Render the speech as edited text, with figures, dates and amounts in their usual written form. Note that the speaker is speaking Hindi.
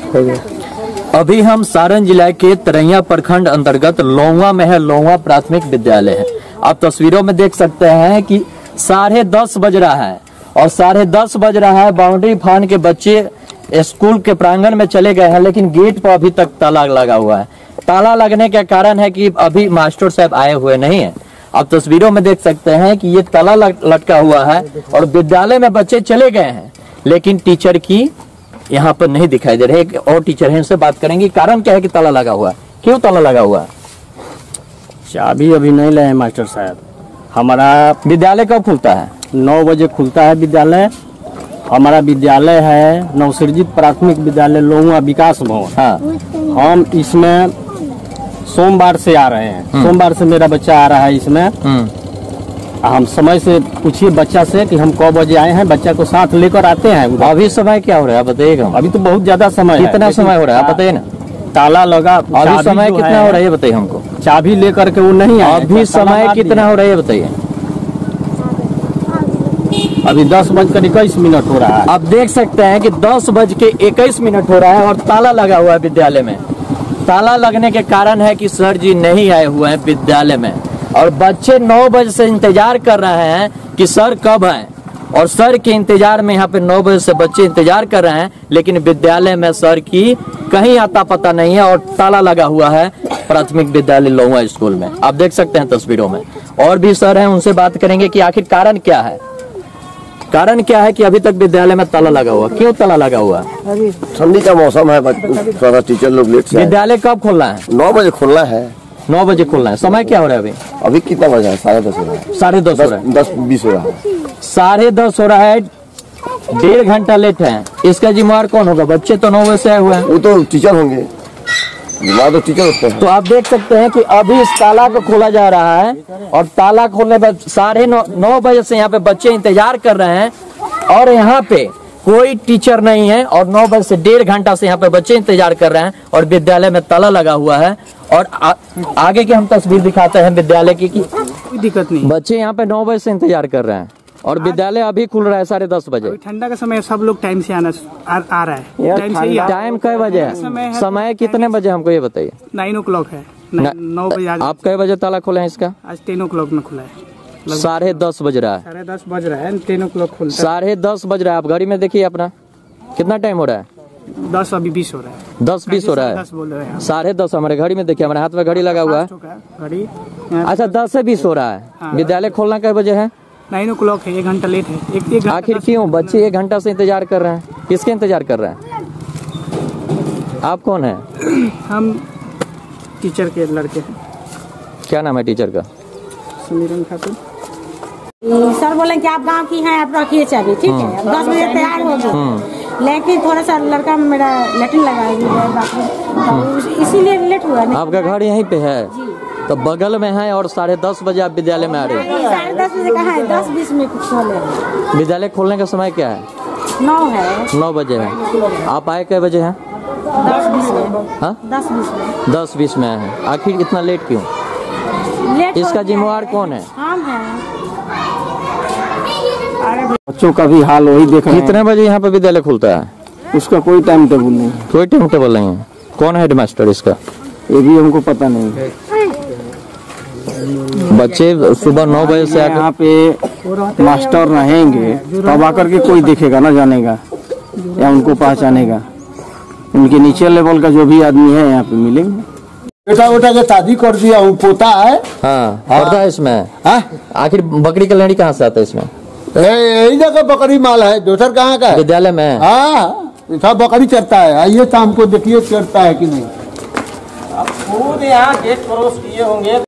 अभी हम सारण जिला के तरैया प्रखंड अंतर्गत लोंगा में है। लोंगा प्राथमिक विद्यालय है। आप तस्वीरों में देख सकते हैं कि 10:30 बज रहा है और 10:30 बज रहा है। बाउंड्री फान के बच्चे स्कूल के प्रांगण में चले गए हैं, लेकिन गेट पर अभी तक ताला लगा हुआ है। ताला लगने का कारण है कि अभी मास्टर साहब आए हुए नहीं है। आप तस्वीरों में देख सकते हैं कि ये ताला लटका हुआ है और विद्यालय में बच्चे चले गए हैं, लेकिन टीचर की यहाँ पर नहीं दिखाई दे रहे। एक और टीचर है, इनसे बात करेंगे कारण क्या है कि ताला लगा हुआ है, क्यों ताला लगा हुआ है? चाबी अभी नहीं लाए मास्टर साहब। हमारा विद्यालय कब खुलता है? 9 बजे खुलता है विद्यालय। हमारा विद्यालय है नवसृजित प्राथमिक विद्यालय लोंगा विकास भवन। हाँ। हम इसमें सोमवार से आ रहे हैं। सोमवार से मेरा बच्चा आ रहा है इसमें। हम समय से पूछिए बच्चा से कि हम कब बजे आए हैं, बच्चा को साथ लेकर आते हैं। अभी समय क्या हो रहा है बताइएगा? अभी तो बहुत ज्यादा समय है। कितना समय हो रहा है बताइए ना। ताला लगा। अभी समय कितना हो रहा है बताइए हमको। चाबी लेकर के वो नहीं आए। अभी समय कितना हो रहा है बताइए। अभी 10:21 हो रहा है। आप देख सकते हैं कि 10:21 हो रहा है और ताला लगा हुआ है विद्यालय में। ताला लगने के कारण है कि सर जी नहीं आए हुए हैं विद्यालय में और बच्चे 9 बजे से इंतजार कर रहे हैं कि सर कब आए, और सर के इंतजार में यहाँ पे 9 बजे से बच्चे इंतजार कर रहे हैं, लेकिन विद्यालय में सर की कहीं आता पता नहीं है और ताला लगा हुआ है प्राथमिक विद्यालय लोंगा स्कूल में। आप देख सकते हैं तस्वीरों में। और भी सर हैं, उनसे बात करेंगे कि आखिर कारण क्या है। कारण क्या है कि अभी तक विद्यालय में ताला लगा हुआ, क्यों ताला लगा हुआ? ठंडी का मौसम है, थोड़ा टीचर लोग लेट से। विद्यालय कब खोलना है? 9 बजे खोलना है। 9 बजे खोलना है। समय क्या हो रहा है अभी? अभी कितना बजा है? 10:30 हो रहा है। 10:30 हो रहा है। 10:20 हो रहा है। 10:30 हो रहा है। 1.5 घंटा लेट है। इसका जिम्मेवार कौन होगा? बच्चे तो 9 बजे से आए हुए हैं। वो तो टीचर होंगे, तो टीचर होते हैं। तो आप देख सकते हैं कि अभी इस ताला को खोला जा रहा है और ताला खोलने पर 9:30 बजे से यहाँ पे बच्चे इंतजार कर रहे हैं और यहाँ पे कोई टीचर नहीं है और 9 बजे से 1.5 घंटा से यहाँ पे बच्चे इंतजार कर रहे हैं और विद्यालय में ताला लगा हुआ है। और आगे की हम तस्वीर दिखाते हैं विद्यालय की। कोई दिक्कत नहीं। बच्चे यहाँ पे 9 बजे से इंतजार कर रहे हैं और विद्यालय अभी खुल रहा है 10:30 बजे। ठंडा का समय, सब लोग टाइम से आ रहा है। टाइम कई बजे है? समय कितने बजे हमको ये बताइए। 9 o'clock है। 9 बजे। आप कई बजे ताला खोले हैं इसका? आज 10 o'clock में खुला है। 10:30 बज रहा है। 10:30 बज रहा है। 10 o'clock खुलता है। 10:30 बज रहा है। आप घड़ी में देखिए अपना कितना टाइम हो रहा है? 10 अभी 20 हो रहा है। 10:20 हो रहा है। 10 बोल रहे हैं। 10:30 हमारे घड़ी में देखिए, हमारे हाथ में घड़ी लगा हुआ है। घड़ी। अच्छा 10 से 20 हो रहा है। विद्यालय खोलना कई बजे है? 9 o'clock है। 1 घंटा लेट है। आखिर क्यों बच्चे 1 घंटा से इंतजार कर रहे हैं? किसके इंतजार कर रहे हैं? आप कौन है? हम टीचर के लड़के हैं। क्या नाम है टीचर का? समीरन खातून। सर बोले कि आप गांव की हैं, आप रखिए चाबी, ठीक है। अब 10 बजे तैयार हो गए, लेकिन थोड़ा सा लड़का मेरा लेटिन लगाया बाथरूम, इसीलिए लेट हुआ। आपका घर यहीं पे है तो बगल में है और 10:30 बजे आप विद्यालय में आ रहे हैं? 10:30 बजे कहाँ है? 10:20 में खोले। विद्यालय खोलने का समय क्या है? 9 है। 9 बजे है। आप आए कै बजे हैं? 10:20 में। हाँ 10:20 में। 10:20 में आए हैं। आखिर इतना लेट क्यों? इसका जिम्मेवार कौन है? हम हैं। बच्चों का भी हाल वही देख रहे हैं। कितने बजे यहाँ पे विद्यालय खुलता है? उसका कोई टाइम टेबल नहीं। कोई टाइम टेबल नहीं है। कौन है हेडमास्टर इसका? ये भी हमको पता नहीं है। बच्चे सुबह 9 बजे से यहाँ पे मास्टर रहेंगे तब आकर के कोई देखेगा ना, जानेगा या उनको पहचानेगा। उनके नीचे लेवल का जो भी आदमी है यहाँ पे मिलेंगे। बेटा के शादी कर दिया हूँ, पोता है। हाँ पड़ता है इसमें। आखिर बकरी का लड़ी कहाँ से आता है इसमें? यही जगह बकरी माल है। दोसर कहाँ का है? विद्यालय में। हाँ सब बकरी चरता है। आइए शाम को देखिए चरता है कि नहीं। खुद यहाँ गेट क्रॉस किए होंगे।